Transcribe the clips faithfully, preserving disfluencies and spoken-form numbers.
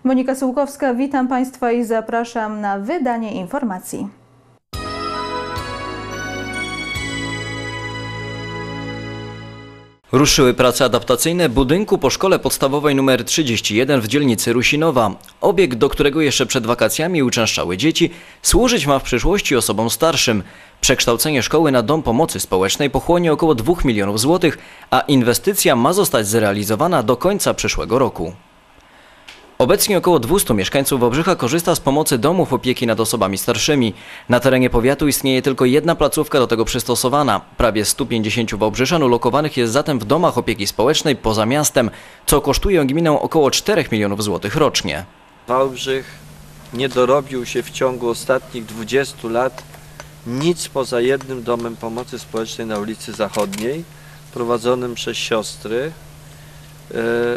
Monika Sułkowska, witam Państwa i zapraszam na wydanie informacji. Ruszyły prace adaptacyjne budynku po szkole podstawowej nr trzydzieści jeden w dzielnicy Rusinowa. Obiekt, do którego jeszcze przed wakacjami uczęszczały dzieci, służyć ma w przyszłości osobom starszym. Przekształcenie szkoły na dom pomocy społecznej pochłonie około dwóch milionów złotych, a inwestycja ma zostać zrealizowana do końca przyszłego roku. Obecnie około dwustu mieszkańców Wałbrzycha korzysta z pomocy domów opieki nad osobami starszymi. Na terenie powiatu istnieje tylko jedna placówka do tego przystosowana. Prawie stu pięćdziesięciu Wałbrzyczan ulokowanych jest zatem w domach opieki społecznej poza miastem, co kosztuje gminę około czterech milionów złotych rocznie. Wałbrzych nie dorobił się w ciągu ostatnich dwudziestu lat nic poza jednym domem pomocy społecznej na ulicy Zachodniej, prowadzonym przez siostry yy,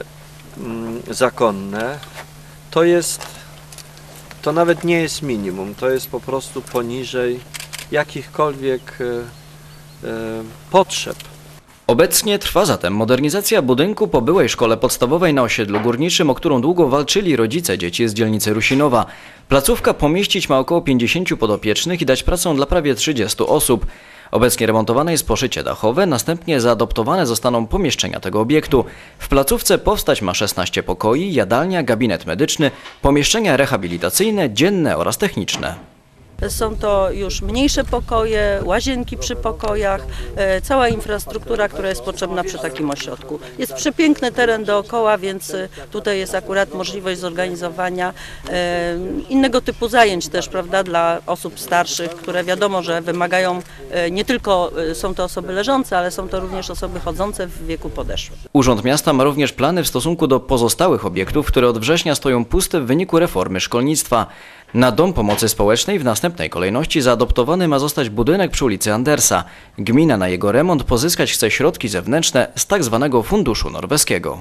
zakonne. To jest, to nawet nie jest minimum, to jest po prostu poniżej jakichkolwiek e, e, potrzeb. Obecnie trwa zatem modernizacja budynku po byłej szkole podstawowej na osiedlu górniczym, o którą długo walczyli rodzice dzieci z dzielnicy Rusinowa. Placówka pomieścić ma około pięćdziesięciu podopiecznych i dać pracę dla prawie trzydziestu osób. Obecnie remontowane jest poszycie dachowe, następnie zaadoptowane zostaną pomieszczenia tego obiektu. W placówce powstać ma szesnaście pokoi, jadalnia, gabinet medyczny, pomieszczenia rehabilitacyjne, dzienne oraz techniczne. Są to już mniejsze pokoje, łazienki przy pokojach, e, cała infrastruktura, która jest potrzebna przy takim ośrodku. Jest przepiękny teren dookoła, więc tutaj jest akurat możliwość zorganizowania e, innego typu zajęć też, prawda, dla osób starszych, które wiadomo, że wymagają, e, nie tylko są to osoby leżące, ale są to również osoby chodzące w wieku podeszłym. Urząd Miasta ma również plany w stosunku do pozostałych obiektów, które od września stoją puste w wyniku reformy szkolnictwa. Na dom pomocy społecznej w następnej kolejności zaadoptowany ma zostać budynek przy ulicy Andersa. Gmina na jego remont pozyskać chce środki zewnętrzne z tak zwanego funduszu norweskiego.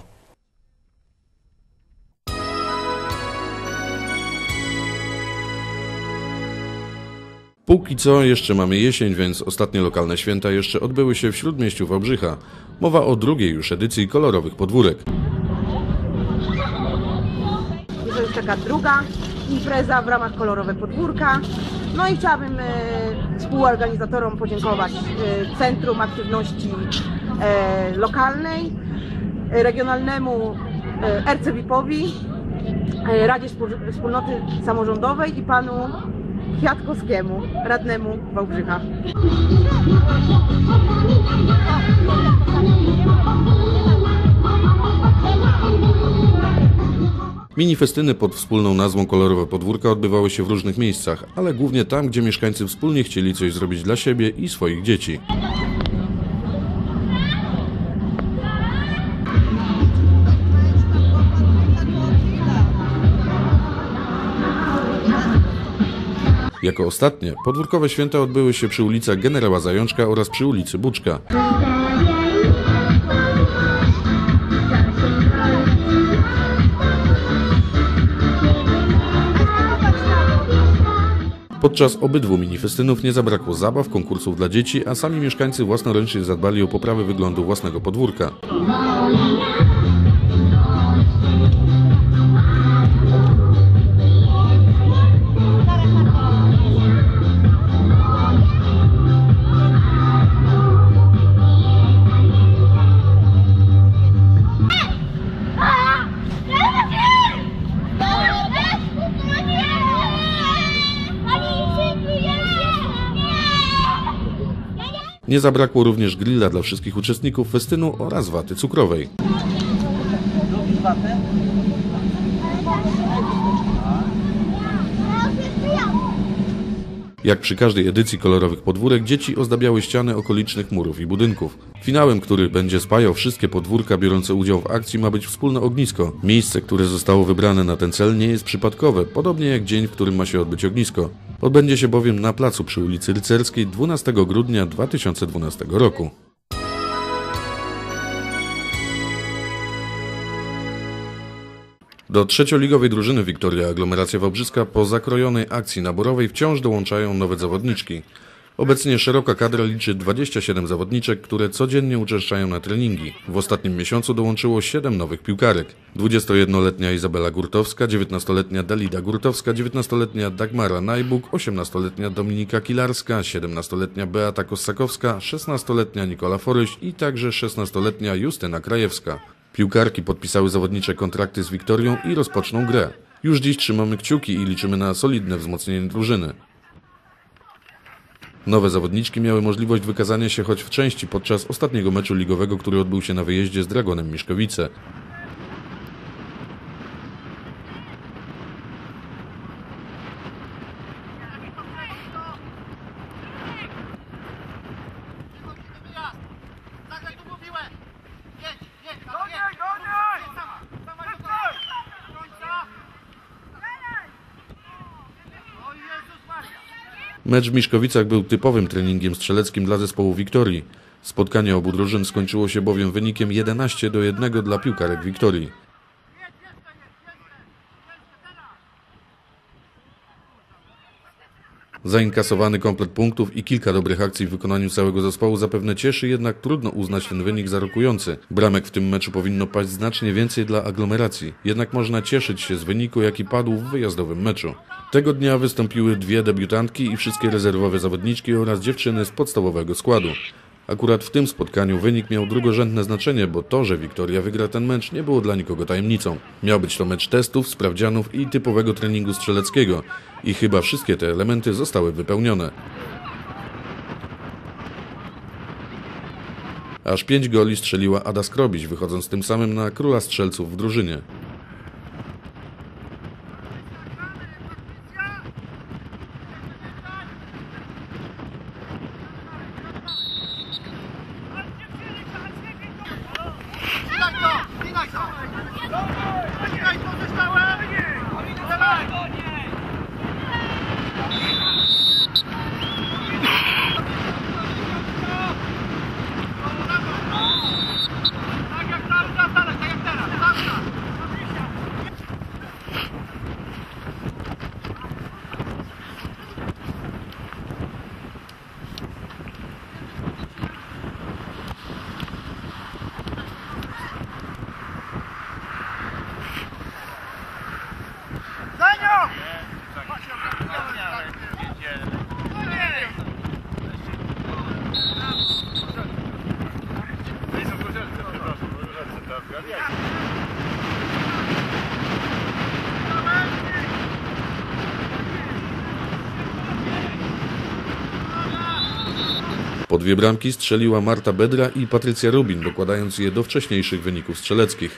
Póki co jeszcze mamy jesień, więc ostatnie lokalne święta jeszcze odbyły się w śródmieściu Wałbrzycha. Mowa o drugiej już edycji kolorowych podwórek. To jest taka druga impreza w ramach Kolorowe Podwórka. No i chciałabym e, współorganizatorom podziękować e, Centrum Aktywności e, Lokalnej, e, Regionalnemu e, R C W I P-owi, e, Radzie Wspólnoty Samorządowej i panu Kwiatkowskiemu, radnemu Wałbrzycha. Mini-festyny pod wspólną nazwą Kolorowe Podwórka odbywały się w różnych miejscach, ale głównie tam, gdzie mieszkańcy wspólnie chcieli coś zrobić dla siebie i swoich dzieci. Jako ostatnie, podwórkowe święta odbyły się przy ulicach Generała Zajączka oraz przy ulicy Buczka. Podczas obydwu minifestynów nie zabrakło zabaw, konkursów dla dzieci, a sami mieszkańcy własnoręcznie zadbali o poprawę wyglądu własnego podwórka. Nie zabrakło również grilla dla wszystkich uczestników festynu oraz waty cukrowej. Jak przy każdej edycji kolorowych podwórek, dzieci ozdabiały ściany okolicznych murów i budynków. Finałem, który będzie spajał wszystkie podwórka biorące udział w akcji, ma być wspólne ognisko. Miejsce, które zostało wybrane na ten cel, nie jest przypadkowe, podobnie jak dzień, w którym ma się odbyć ognisko. Odbędzie się bowiem na placu przy ulicy Rycerskiej dwunastego grudnia dwa tysiące dwunastego roku. Do trzecioligowej drużyny Wiktoria Aglomeracja Wałbrzyska po zakrojonej akcji naborowej wciąż dołączają nowe zawodniczki. Obecnie szeroka kadra liczy dwadzieścia siedem zawodniczek, które codziennie uczęszczają na treningi. W ostatnim miesiącu dołączyło siedem nowych piłkarek. dwudziestojednoletnia Izabela Gurtowska, dziewiętnastoletnia Dalida Gurtowska, dziewiętnastoletnia Dagmara Najbuk, osiemnastoletnia Dominika Kilarska, siedemnastoletnia Beata Kossakowska, szesnastoletnia Nikola Foryś i także szesnastoletnia Justyna Krajewska. Piłkarki podpisały zawodnicze kontrakty z Wiktorią i rozpoczną grę. Już dziś trzymamy kciuki i liczymy na solidne wzmocnienie drużyny. Nowe zawodniczki miały możliwość wykazania się choć w części podczas ostatniego meczu ligowego, który odbył się na wyjeździe z Dragonem Miszkowice. Mecz w Miszkowicach był typowym treningiem strzeleckim dla zespołu Wiktorii. Spotkanie obu drużyn skończyło się bowiem wynikiem jedenaście do jednego dla piłkarek Wiktorii. Zainkasowany komplet punktów i kilka dobrych akcji w wykonaniu całego zespołu zapewne cieszy, jednak trudno uznać ten wynik za rokujący. Bramek w tym meczu powinno paść znacznie więcej dla aglomeracji, jednak można cieszyć się z wyniku, jaki padł w wyjazdowym meczu. Tego dnia wystąpiły dwie debiutantki i wszystkie rezerwowe zawodniczki oraz dziewczyny z podstawowego składu. Akurat w tym spotkaniu wynik miał drugorzędne znaczenie, bo to, że Wiktoria wygra ten mecz, nie było dla nikogo tajemnicą. Miał być to mecz testów, sprawdzianów i typowego treningu strzeleckiego. I chyba wszystkie te elementy zostały wypełnione. Aż pięć goli strzeliła Ada Skrobiś, wychodząc tym samym na króla strzelców w drużynie. Po dwie bramki strzeliła Marta Bedra i Patrycja Rubin, dokładając je do wcześniejszych wyników strzeleckich.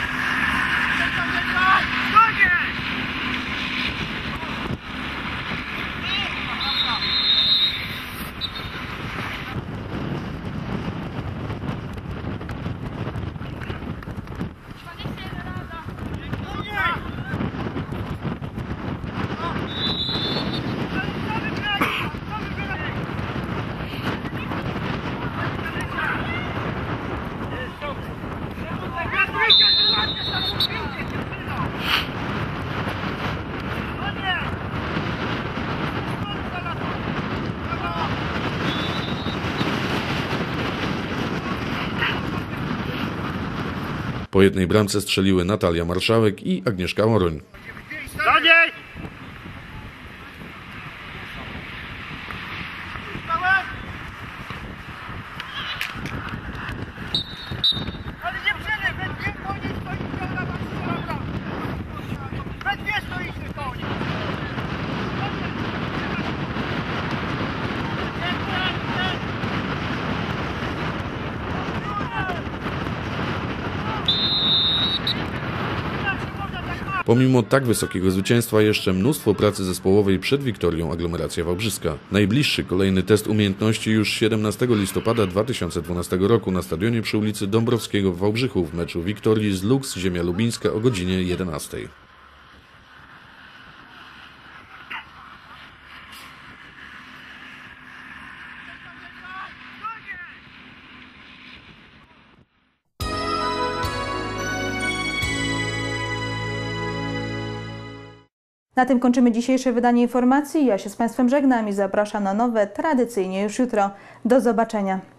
Po jednej bramce strzeliły Natalia Marszałek i Agnieszka Oroń. Pomimo tak wysokiego zwycięstwa jeszcze mnóstwo pracy zespołowej przed Wiktorią Aglomeracja Wałbrzyska. Najbliższy kolejny test umiejętności już siedemnastego listopada dwa tysiące dwunastego roku na stadionie przy ulicy Dąbrowskiego w Wałbrzychu w meczu Wiktorii z Lux Ziemia Lubińska o godzinie jedenastej. Na tym kończymy dzisiejsze wydanie informacji. Ja się z Państwem żegnam i zapraszam na nowe, tradycyjnie już jutro. Do zobaczenia.